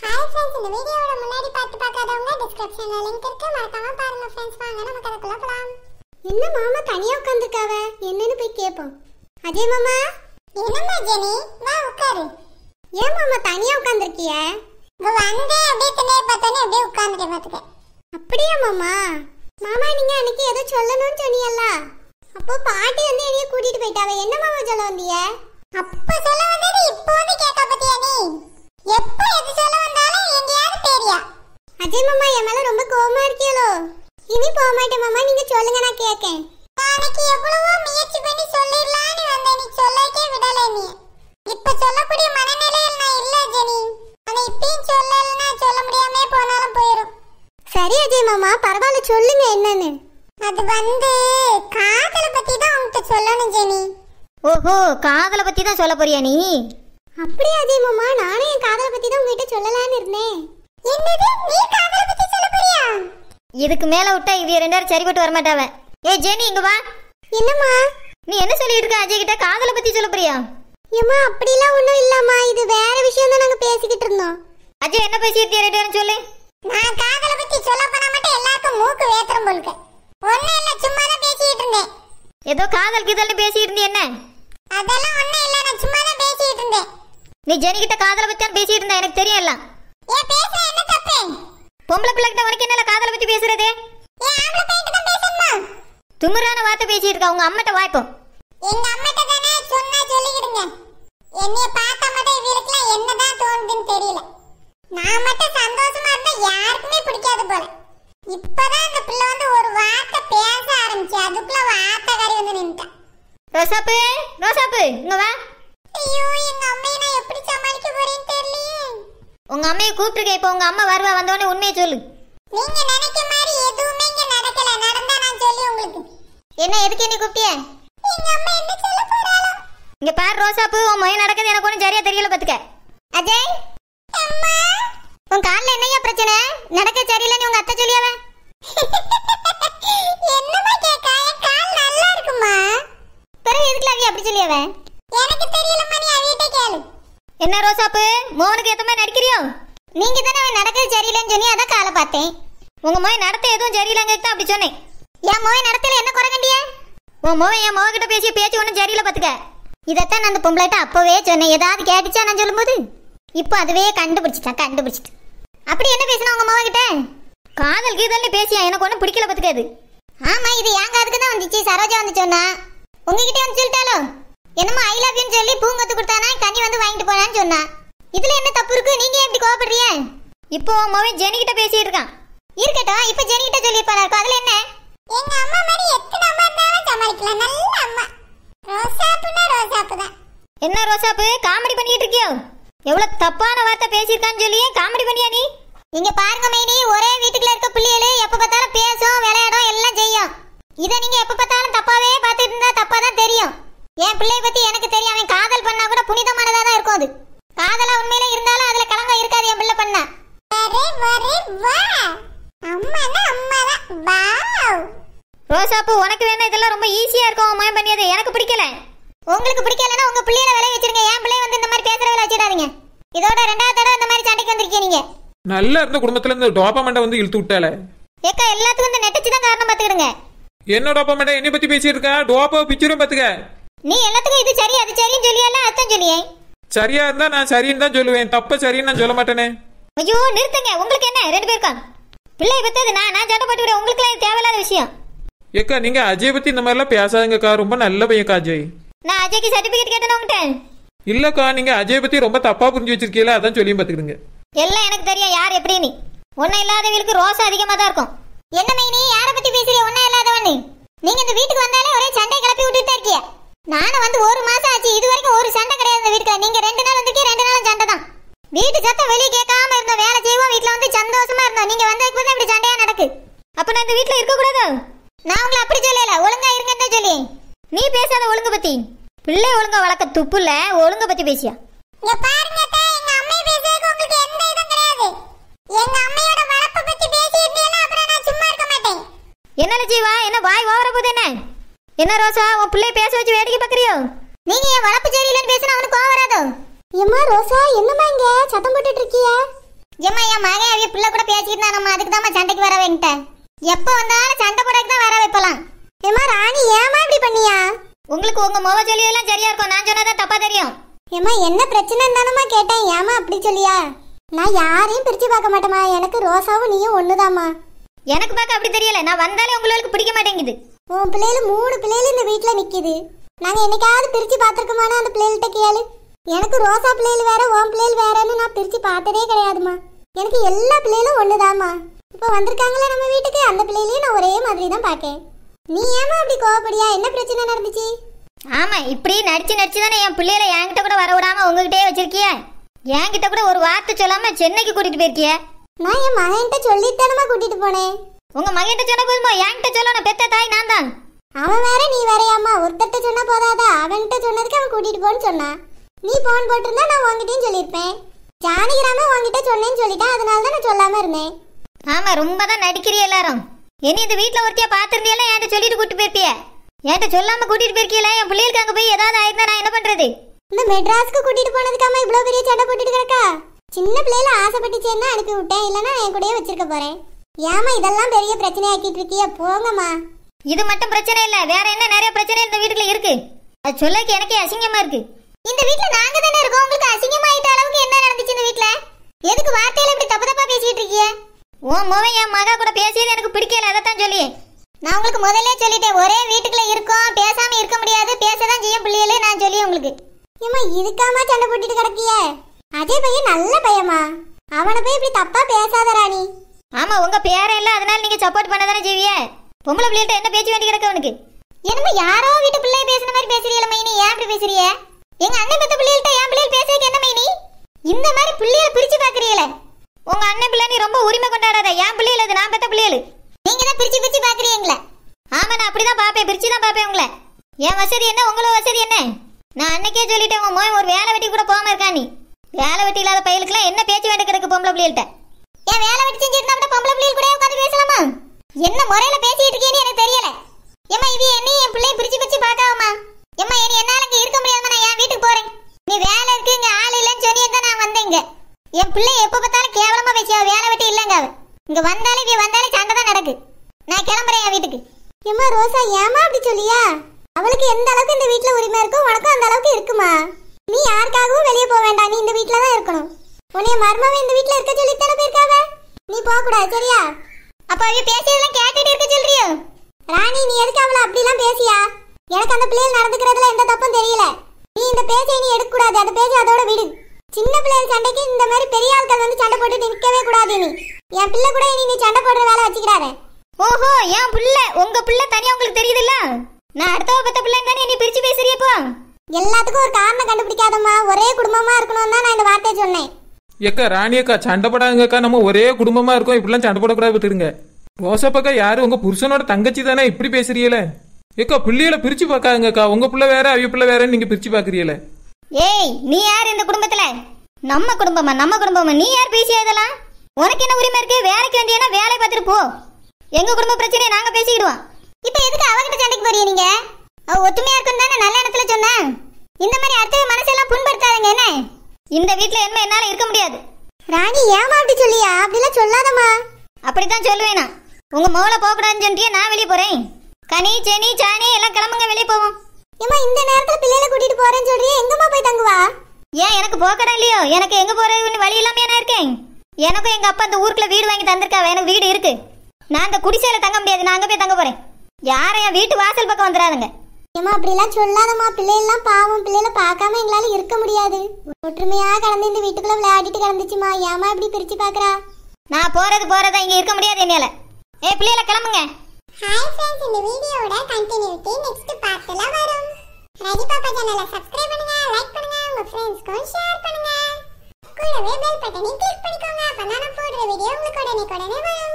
Hi friends, இந்த வீடியோவோட முன்னாடி பார்க்காதவங்க டிஸ்கிரிப்ஷன்ல லிங்க் இருக்கு, மறக்காம பாருங்க ஃப்ரெண்ட்ஸ். வாங்க நம்ம கதைக்குள்ள போலாம். என்ன மாமா தனியா உட்கார்ந்திருக்காவ? என்னன்னு போய் கேப்போம். அஜய் மாமா. என்னம்மா ஜெனி, வா உட்காரு. ஏன் மாமா தனியா உட்கார்ந்திருக்கிய? வந்தே அப்படியே திணைய பார்த்தனே அப்படியே உட்கார்ந்துட்டே பாத்துக்க. அப்படியே மாமா. மாமா நீங்க அன்னைக்கு ஏதோ சொல்லணும்னு சொன்னீங்கல்ல, அப்போ பாட்டி வந்து என்னைய கூட்டிட்டு போயிட்டாவ. என்ன மாமா சொல்ல வந்தீங்க? அப்ப சொல்ல வந்தது இப்போ வந்து கேட்க பத்தியா நீ? எப்ப எது சொல்ல வந்தாலும் எங்கயாவது பேரியா? அஜய் மாமா என் மேல ரொம்ப கோவமா இருக்கீங்களோ? இனி போக மாட்டேன் மாமா, நீங்க சொல்லுங்க, நான் கேட்கேன். நாளைக்கு எவ்வளவோ முயற்சி பண்ணி சொல்லிடலான்னு வந்தேன், நீ சொல்லக்கே விடல. நீ இப்ப சொல்லக்கூடிய மனநிலையில் நான் இல்ல ஜெனி. ஆனா இப்பயும் சொல்லலன்னா சொல்ல முடியாமலே போனாலும் போயிடும். சரி அஜய் மாமா, பரவாயில்ல, சொல்லுங்க என்னன்னு. அது வந்து காதலை பத்தி தான் உன்கிட்ட சொல்லணும் ஜெனி. ஓஹோ, காதலை பத்தி தான் சொல்ல போறியா நீ? அப்படியே அஜய் மாமா, நானே என் காதலை பத்தி தான் உங்ககிட்ட சொல்லலாம்னு இருந்தேன். என்னது, நீ காதலை பத்தி சொல்ல போறியா? இதுக்கு மேல விட்டா இவ ரெண்டு பேரும் சரிபட்டு வர மாட்டாவ. ஏய் ஜெனி, இங்க வா. என்னம்மா? நீ என்ன சொல்லிட்டு இருக்க? அஜய் கிட்ட காதலை பத்தி சொல்ல போறியா? ஏம்மா அப்படிலாம் ஒண்ணும் இல்லம்மா, இது வேற விஷயம் தான் நாங்க பேசிக்கிட்டு இருந்தோம். அஜய் என்ன பேசிட்டு ரெண்டு பேரும் சொல்லு. நான் காதலை பத்தி சொல்ல போனா மட்டும் எல்லாருக்கும் மூக்கு வேத்துரும் போலுக்கு. ஒண்ணு இல்ல, சும்மா தான் பேசிட்டு இருந்தேன். ஏதோ காதல் கிதல்னு பேசிட்டு இருந்தே என்ன? அதெல்லாம் ஒண்ணு இல்ல, நான் சும்மா தான் பேசிட்டு இருந்தேன். நீ ஜெனி கிட்ட காதலை பத்தி தான் பேசிட்டு இருந்தா, எனக்கு தெரியும் எல்லாம். ஏன் பேசுற, என்ன தப்பு? பொம்பளை பிள்ளை கிட்ட உனக்கு என்ன காதலை பத்தி பேசுறதே? ஏன் ஆம்பளை பையன்கிட்ட தான் பேசணுமா? துமுறான வார்த்தை பேசிட்டு இருக்கா. உங்க அம்மாட்ட வாய்ப்போம். எங்க அம்மாட்ட தானே சொன்னா சொல்லிக்கிடுங்க. என்னைய பார்த்தா மட்டும் இவருக்குலாம் என்னதான் தோணுதுன்னு தெரியல. நான் மட்டும் சந்தோஷமா இருந்தா யாருக்குமே பிடிக்காது போல. இப்பதான் அந்த பிள்ளை வந்து ஒரு வார்த்தை பேச ஆரம்பிச்சு, அதுக்குள்ள வார்த்தை கறி வந்து நின்னுட்டான். ரோசாப்பு, ரோசாப்பு, இங்க வா. ஐயோ, எங்க அம்மையை நான் எப்படி சமாளிக்க போறேன்னு தெரியலையே. உங்க அம்மையை கூப்பிட்டுருக்க. இப்போ உங்க அம்மா வருவா, வந்தோடனே உண்மையை சொல்லு. நீங்க நினைக்க மாதிரி எதுவுமே இங்க நடக்கல. நடந்தா நான் சொல்லி உங்களுக்கு. என்ன, எதுக்கு என்ன கூப்பிட்டிய? எங்க அம்மா என்ன சொல்ல போறாளோ? இங்க பாரு ரோசாப்பு, உன் மொய் நடக்குது எனக்கு ஒன்றும் சரியா தெரியல பாத்துக்க. அஜய், அம்மா, உன் காலில் என்னையா பிரச்சனை? நடக்க சரியில்லைன்னு உங்க அத்தை சொல்லியாவ? என்னமா கேக்கா? என் கால் நல்லா இருக்குமா? பிறகு எதுக்குல அவி அப்படி சொல்லியாவ? எனக்கு தெரியலம்மா, நீ அவிட்ட கேளு. என்ன ரோசாப்பு, மோனுக்கு ஏத்த மாதிரி நடிக்கிறியோ? நீங்க தானே அவன் நடக்கிறது சரியில்லைன்னு சொன்னி, அதான் காலை பார்த்தேன். உங்க மொய் நடத்த எதுவும் சரியில்லைங்க தான் அப்படி சொன்னேன். என் மொய் நடத்தல என்ன குறை கண்டிய? உன் மொய் என் மொய் கிட்ட பேசிய பேச்சு ஒன்றும் சரியில்லை பாத்துக்க. இதைத்தான் நான் அந்த பொம்பளைட்ட அப்பவே சொன்னேன். ஏதாவது கேட்டுச்சா நான் சொல்லும்போது? இப்போ அதுவே கண்டுபிடிச்சிட்டு. அப்படி என்ன பேசினா உங்க மொய் கிட்ட? காதல் கீதல்னு பேசியா, எனக்கு ஒன்றும் பிடிக்கல பாத்துக்காது. ஆமா, இது ஏங்க அதுக்கு தான் வந்துச்சு. சரோஜா வந்து சொன்னா. உங்ககிட்ட வந்து சொல்லிட்டாலோ? என்னமோ ஐ லவ் யூன்னு சொல்லி பூங்கொத்து கொடுத்தானா, கனி வந்து வாங்கிட்டு போனான்னு சொன்னா. இதுல என்ன தப்பு இருக்கு? நீங்க எப்படி கோவப்படுறீங்க? இப்போ உன் மொய் ஜெனி கிட்ட பேசிட்டு இருக்கான். இருக்கட்டும், இப்ப ஜெனி கிட்ட சொல்லிருப்பாளா இருக்கும். அதுல என்ன? எங்க அம்மா மாதிரி எத்தனை அம்மா இருந்தாலும் சமாளிக்கலாம். நல்ல அம்மா. ரோசாப்புனா ரோசாப்பு தான். என்ன ரோசாப்பு, காமெடி பண்ணிட்டு இருக்கியோ? எவ்வளவு தப்பான வார்த்தை பேசியிருக்கான்னு சொல்லி காமெடி பண்ணியா நீ? இங்க பாருங்க மைனி, ஒரே வீட்டுக்குள்ள இருக்க பிள்ளைகளு எப்ப பார்த்தாலும் பேசும், விளையாடும், எல்லாம் செய்யும். இதை நீங்க எப்ப பார்த்தாலும் தப்பாவே பார்த்துட்டு இருந்தா தப்பா தான் தெரியும். என் பிள்ளைய பத்தி எனக்கு தெரியும். அவன் காதல் பண்ணா கூட புனிதமானதா தான் இருக்கும். அது காதலா உண்மையில இருந்தாலும் அதுல கலங்கம் இருக்காது. என் பிள்ளை பண்ணா வா. அம்மானா அம்மாதான். வாவ். ரோசாப்பு, உனக்கு வேணா இதெல்லாம் ரொம்ப ஈஸியா இருக்கும். மயம் பண்ணியது எனக்கு பிடிக்கல. உங்களுக்கு பிடிக்கலன்னா உங்க பிள்ளைய விளைய வச்சிருங்க. என் பிள்ளைய வந்து இந்த மாதிரி பேசுற வேலை வச்சிடாதீங்க. இதோட ரெண்டாவது தடவை இந்த மாதிரி சண்டைக்கு வந்திருக்கீங்க நீங்க. நல்லா இருந்த குடும்பத்துல இந்த டோபாமெண்டை வந்து இழுத்து விட்டால. ஏக்கா, எல்லாத்துக்கும் இந்த நெட்டச்சு தான் காரணம் பாத்துக்கிடுங்க. என்ன டோபாமெண்டை என்னை பத்தி பேசிட்டு இருக்கா? டோபா பிக்சரும் பாத்துக்க. நீ எல்லாத்துக்கும் இது சரி அது சரின்னு சொல்லியல்ல, அதான் சொல்லியே. சரியா இருந்தா நான் சரின்னு தான் சொல்லுவேன், தப்ப சரின்னு நான் சொல்ல மாட்டேனே. ஐயோ நிறுத்துங்க. உங்களுக்கு என்ன ரெண்டு பேருக்கா? பிள்ளைய பத்தது நான் சண்டை போட்டு விட உங்களுக்கு எல்லாம் தேவையில்லாத விஷயம். ஏக்கா, நீங்க அஜய் பத்தி இந்த மாதிரிலாம் பேசாதுங்கக்கா. ரொம்ப நல்ல பையன்க்கா அஜய். நான் அஜய்க்கு சர்டிபிகேட் கேட்டேன் உங்ககிட்ட. இல்லக்கா, நீங்க அஜய் பத்தி ரொம்ப தப்பா புரிஞ்சு வச்சிருக்கீங்களா, அதான் சொல்லி பாத்துக்கிடுங்க. எல்லாம் எனக்கு தெரியும் யார் எப்படின்னு. ஒன்னும் இல்லாதவங்களுக்கு ரோசா அதிகமா தான் இருக்கும். என்ன மைனி, யார பத்தி பேசுறீங்க? ஒன்னும் இல்லாதவன்னு நீங்க இந்த வீட்டுக்கு வந்தாலே ஒரே சண்டை கிளப்பி விட்டுட்டு இருக்கீங்க. நானும் வந்து ஒரு மாசம் ஆச்சு, இது வரைக்கும் ஒரு சண்டை கிடையாது இந்த வீட்டுக்கு. நீங்க 2 நாள் வந்திருக்கீங்க, 2 நாளும் சண்டை தான். வீட்டு சத்தம் வெளியே கேட்காம இருந்தோம், வேலை செய்வோம், வீட்டுல வந்து சந்தோஷமா இருந்தோம். நீங்க வந்ததுக்கு இப்படி சண்டையா நடக்கு. அப்ப நான் இந்த வீட்டுல இருக்க கூடாது? நான் உங்களை அப்படி சொல்லல, ஒழுங்கா இருங்கன்னு தான் சொல்லி. நீ பேசாத ஒழுங்கு பத்தி. பிள்ளை ஒழுங்கா வளர்க்க துப்பு இல்ல, ஒழுங்க பத்தி பேசியா? இங்க பாருங்க, எங்க அம்மையை பேசுறதுக்கு உங்களுக்கு எந்த இதுவும் கிடையாது. எங்க அம்மையோட வளர்ப்பை பத்தி பேசியிருந்தீங்கன்னா அப்புறம் நான் சும்மா இருக்க மாட்டேன். என்ன ஜீவா, என்ன வாய் ஓவர போது? என்ன ரோசா, உன் பிள்ளைய பேச வச்சு வேடிக்கை பாக்குறியோ? நீங்க என் வளர்ப்பு சரியில்லைன்னு பேசினா அவனுக்கு கோவம் வராதோ? ஏம்மா ரோசா, என்னம்மா இங்க சத்தம் போட்டுட்டு இருக்கிய? ஏம்மா என் மகன் அவிய பிள்ளை கூட பேசிக்கிட்டு நம்ம அதுக்கு தான் சண்டைக்கு வர வைங்கிட்டேன். எப்போ வந்தாலும் சண்டை போடக்கு தான் வர வைப்பலாம். ஏமா ராணி ஏமா இப்படி பண்ணியா? உங்களுக்கு உங்க மொவ சொல்லியெல்லாம் சரியா இருக்கும், நான் சொன்னதான் தப்பா தெரியும். ஏமா என்ன பிரச்சனைன்னு தானம்மா கேட்டேன், ஏமா அப்படி சொல்லியா? நான் யாரையும் பிரிச்சு பார்க்க மாட்டேமா, எனக்கு ரோசாவும் நீயும் ஒண்ணுதாம்மா. எனக்கு பார்க்க அப்படி தெரியல, நான் வந்தாலே உங்களுக்கு பிடிக்க மாட்டேங்குது. உன் பிள்ளைகள் 3 பிள்ளைகள் இந்த வீட்டுல நிக்குது. நாங்க என்னைக்காவது பிரிச்சு பார்த்திருக்கோமானா அந்த பிள்ளைகள்கிட்ட கேளு. எனக்கு ரோசா பிள்ளைகள் வேற உன் பிள்ளைகள் வேறன்னு நான் பிரிச்சு பார்த்ததே கிடையாதுமா. எனக்கு எல்லா பிள்ளைகளும் ஒண்ணுதாம்மா. இப்போ வந்திருக்காங்களா நம்ம வீட்டுக்கு, அந்த பிள்ளைகளையும் நான் ஒரே மாதிரி தான் பார்க்கேன். நீ ஏமா அப்படி கோவப்படியா? என்ன பிரச்சனை நடந்துச்சு? ஆமா, இப்படி நடிச்சு தானே என் பிள்ளைகளை என்கிட்ட கூட வர விடாம உங்ககிட்டயே வச்சிருக்கிய. என்கிட்ட கூட ஒரு வார்த்தை சொல்லாம சென்னைக்கு கூட்டிட்டு போயிருக்கிய. நான் என் மகன்கிட்ட சொல்லித்தானமா கூட்டிட்டு போனேன். உங்க மகன்கிட்ட சொன்ன போதுமா? என்கிட்ட சொல்லணும், பெத்த தாய் நான் தான். அவன் வேற நீ வேறையாம்மா, ஒருத்தட்ட சொன்னா போதாதா? அவன்கிட்ட சொன்னதுக்கு அவன் கூட்டிட்டு போன்னு சொன்னான். நீ போன் போட்டிருந்தா நான் உங்ககிட்டயும் சொல்லியிருப்பேன். ஜானகிராம உங்ககிட்ட சொன்னேன்னு சொல்லிட்டேன், அதனால தான் நான் சொல்லாம இருந்தேன். ஆமா, ரொம்ப தான் நடிக்கிறீ எல்லாரும். என்ன இந்த வீட்டுல ஒருத்தியா பாத்திருந்தியெல்லாம் என்கிட்ட சொல்லிட்டு கூட்டு போயிருப்பிய. என்கிட்ட சொல்லாம கூட்டிட்டு போயிருக்கீல, என் பிள்ளைகளுக்கு அங்க போய் ஏதாவது ஆயிருந்தா நான் என்ன பண்றது? இந்த மெட்ராஸ்க்கு கூட்டிட்டு போனதுக்காம இவ்வளவு பெரிய சண்டை போட்டுட்டு கிடக்கா? சின்ன பிள்ளைல ஆசைப்பட்டுச்சேன்னா அனுப்பி விட்டேன், இல்லைன்னா என் கூடயே வச்சிருக்க போறேன். ஏமா இதெல்லாம் பெரிய பிரச்சனையாக்கிட்டு இருக்கிய? போங்கம்மா. இது மட்டும் பிரச்சனை இல்ல, வேற என்ன நிறைய பிரச்சனை இந்த வீட்டுல இருக்கு. அது சொல்லக்கு எனக்கே அசிங்கமா இருக்கு. இந்த வீட்டுல நாங்க தானே இருக்கோம், உங்களுக்கு அசிங்கமாயிட்ட அளவுக்கு என்ன நடந்துச்சு இந்த வீட்டுல? எதுக்கு வார்த்தையில இப்படி தப்பு தப்பா பேசிட்டு இருக்கீங்க? உன் மகன் என் மகா கூட பேசியது எனக்கு பிடிக்கல, அதைத்தான் சொல்லியே. நான் உங்களுக்கு முதல்ல சொல்லிட்டேன், ஒரே வீட்டுக்குள்ள இருக்கோம், பேசாம இருக்க முடியாது, பேசதான் செய்ய பிள்ளைகளே நான் சொல்லி உங்களுக்கு. ஏமா இதுக்காம சண்டை போட்டுட்டு கிடக்கிய? அஜய் பையன் நல்ல பையமா, அவனை போய் இப்படி தப்பா பேசாத ராணி. ஆமா, உங்க பேரன் இல்ல, அதனால நீங்க சப்போர்ட் பண்ணதானே செய்விய. பொம்பளை பிள்ளைகிட்ட என்ன பேச்சு வேண்டி கிடக்க அவனுக்கு? என்னமோ யாரோ வீட்டு பிள்ளைய பேசுன மாதிரி பேசுறீல மைனி, ஏன் இப்படி பேசுறிய? எங்க அண்ணன் பெத்த பிள்ளைகள்ட்ட என் பிள்ளைகள் பேசுறதுக்கு என்ன மைனி? இந்த மாதிரி பிள்ளைகளை பிரிச்சு பாக்குறீல. உங்க அண்ணன் பிள்ளை நீ ரொம்ப உரிமை கொண்டாடாத, என் பிள்ளைகள் அது, நான் பெத்த பிள்ளைகள். நீங்க தான் பிரிச்சு பிரிச்சு பாக்குறீங்களா? ஆமா, நான் அப்படிதான் பாப்பேன், பிரிச்சு தான் பாப்பேன் உங்களை. என் வசதி என்ன, உங்களோட வசதி என்ன? நான் அன்னைக்கே சொல்லிட்டேன், உங்க மோய் ஒரு வேலை வெட்டி கூட போகாம இருக்கா. நீ வேலை வெட்டி இல்லாத பையலுக்குலாம் என்ன பேச்சு வேண்டி கிடக்கு பொம்பளை பிள்ளைகள்ட்ட? ஏன் வேலை வெட்டி செஞ்சிருந்தா பொம்பளை பிள்ளைகள் கூட உட்காந்து பேசலாமா? என்ன முறையில பேசிட்டு இருக்கேன்னு எனக்கு தெரியல. ஏமா இது என்ன என் பிள்ளைய பிரிச்சு பிரிச்சு பார்க்காமமா? ஏமா இனி என்னால இங்க இருக்க முடியாம நான் என் வீட்டுக்கு போறேன். நீ வேலை இருக்கு இங்க ஆள் இல்லைன்னு சொன்னியதான் நான் வந்தேங்க. என் பிள்ளை எப்ப பார்த்தாலும் கேவலமா பேசியா, வேலை வெட்டி இல்லைங்க. அவ இங்க வந்தாலே சண்டை தான் நடக்கு. நான் கிளம்புறேன் என் வீட்டுக்கு. ஏமா ரோசா ஏமா அப்படி சொல்லியா? அவளுக்கு எந்த அளவுக்கு இந்த வீட்டுல உரிமை இருக்கும், உனக்கும் அந்த அளவுக்கு இருக்குமா? நீ யாருக்காகவும் வெளியே போக வேண்டாம், நீ இந்த வீட்டுல தான் இருக்கணும். உன்னைய மர்மவே இந்த வீட்டுல இருக்க சொல்லி தானே போயிருக்காவ. நீ போக கூடாது, சரியா? அப்ப அவ பேசியதெல்லாம் கேட்டுட்டு இருக்க சொல்றியோ? ராணி நீ எதுக்கு அவளை அப்படிலாம் பேசியா? எனக்கு அந்த பிள்ளைகள் நடந்துக்கிறதுல எந்த தப்பும் தெரியல. நீ இந்த பேச்சை நீ எடுக்க கூடாது, அந்த பேச்சை அதோட விடு. சின்ன பிள்ளைகள் சண்டைக்கு இந்த மாதிரி பெரிய ஆட்கள் வந்து சண்டை போட்டு நிற்கவே கூடாது. நீ என் பிள்ளை கூட நீ சண்டை போடுற வேலை வச்சுக்கிறாத. ஓஹோ, என் பிள்ளை உங்க பிள்ளை தனியா உங்களுக்கு தெரியுதுல்ல? நான் அடுத்தவ பத்த பிள்ளை தானே நீ பிரிச்சு பேசுறியப்போ? எல்லாத்துக்கும் ஒரு காரணம் கண்டுபிடிக்காதம்மா, ஒரே குடும்பமா இருக்கணும் தான் நான் இந்த வார்த்தையை சொன்னேன். ஏக்கா ராணி அக்கா சண்டை போடாங்கக்கா, நம்ம ஒரே குடும்பமா இருக்கோம், இப்படிலாம் சண்டை போடக்கூடாது விட்டுருங்க. ரோசப்பக்கா யாரு உங்க புருஷனோட தங்கச்சி தானே, இப்படி பேசுறீல? ஏக்கா பிள்ளைகளை பிரிச்சு பார்க்காதுங்கக்கா, உங்க பிள்ளை வேற அவிய பிள்ளை வேறன்னு நீங்க பிரிச்சு பாக்குறீல? ஏய் நீ யார் இந்த குடும்பத்துல? நம்ம குடும்பமா நீ யார் பேசிய இதெல்லாம்? உனக்கு என்ன உரிமை இருக்கு? வேலைக்கு வேண்டியனா வேலை பார்த்துட்டு போ. எங்க குடும்ப பிரச்சனையை நாங்க பேசிக்கிடுவோம். இப்ப எதுக்கு அவகிட்ட சண்டைக்கு போறீங்க நீங்க? அவ ஒத்துமையா இருக்குன்னு தானே நல்ல இடத்துல சொன்னா. இந்த மாதிரி அடுத்த மனசெல்லாம் புண்படுத்தாதீங்க. என்ன இந்த வீட்டுல என்ன என்னால இருக்க முடியாது. ராணி ஏமா அப்படி சொல்லியா? அப்படிலாம் சொல்லாதம்மா. அப்படித்தான் சொல்லுவேனா? உங்க மோளை போக கூடாதுன்னு சொல்லியே நான் வெளியே போறேன். கனி செனி சாணி எல்லாம் கிளம்புங்க, வெளியே போவோம். ஏமா இந்த நேரத்துல பிள்ளைகளை கூட்டிட்டு போறேன்னு சொல்றியே, எங்கம்மா போய் தங்குவா? ஏன் எனக்கு போக்கடம் இல்லையோ? எனக்கு எங்க போறதுன்னு வழி இல்லாம நான் இருக்கேன். எனக்கும் எங்க அப்பா அந்த ஊருக்குள்ள வீடு வாங்கி தந்திருக்காவ, எனக்கு வீடு இருக்கு. நான் அந்த குடிசையில தங்க முடியாது, நான் அங்க போய் தங்க போறேன். யாரும் என் வீட்டு வாசல் பக்கம் வந்துடாதுங்க. ஏமா அப்படிலாம் சொல்லாதம்மா, பிள்ளைகள்லாம் பாவம், பிள்ளைகளை பார்க்காம எங்களால இருக்க முடியாது. ஒற்றுமையா கடந்து இந்த வீட்டுக்குள்ள விளையாடிட்டு கிடந்துச்சுமா, ஏமா இப்படி பிரிச்சு பாக்குறா? நான் போறதா இங்க இருக்க முடியாது என்னால. பிள்ளைகளை கிளம்புங்க. ஹாய் ஃப்ரெண்ட்ஸ், இந்த வீடியோவோட கண்டினியூட்டி நெக்ஸ்ட் பார்ட்ல வரும். ரஜி பாப்பா சேனலை சப்ஸ்கிரைப் பண்ணுங்க, லைக் பண்ணுங்க, உங்க ஃப்ரெண்ட்ஸ்க்கும் ஷேர் பண்ணுங்க. கூடவே பெல் பட்டனை கிளிக் பண்ணிக்கோங்க, அப்பதான் நான் போடுற வீடியோ உங்களுக்கு உடனே வரும்.